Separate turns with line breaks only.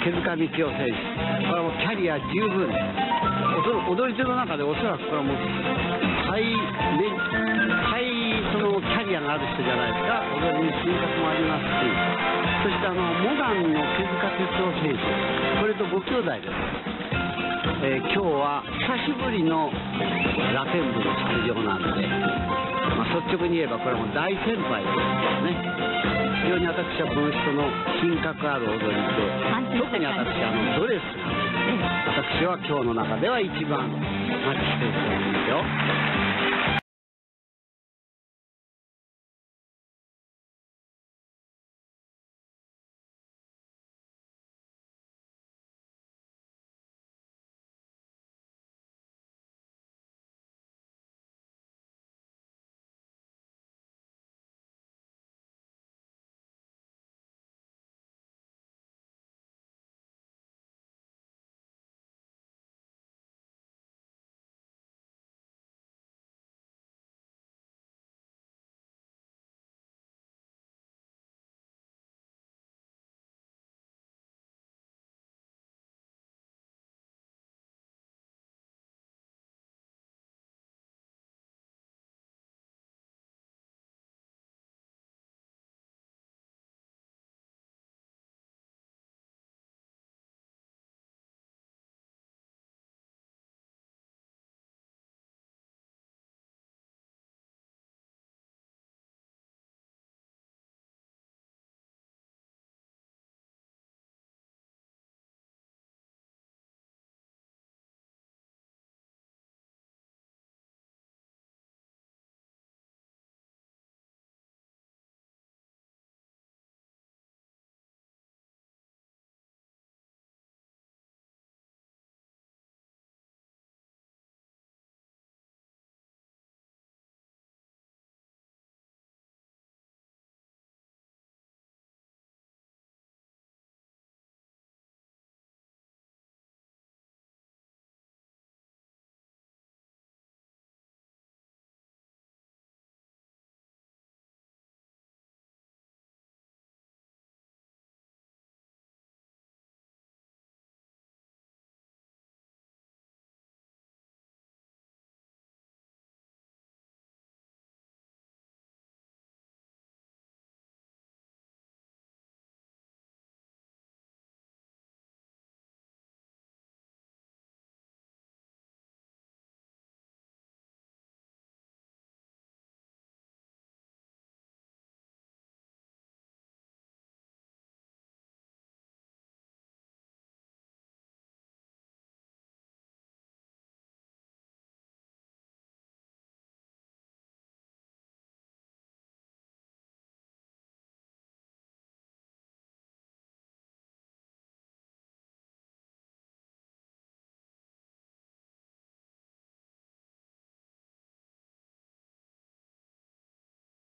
手塚道夫選手、これはもうキャリア十分、踊り手の中でおそらくこれはもう最そのキャリアがある人じゃないですか。踊りに品格もありますし、そしてモダンの手塚哲夫選手、これとご兄弟です。今日は久しぶりのラテン部の出場なんで、率直に言えばこれはもう大先輩ですね。非常に私はこの人の品格ある踊りと、特に私ドレスが、私は今日の中では一番マッチしていると思います。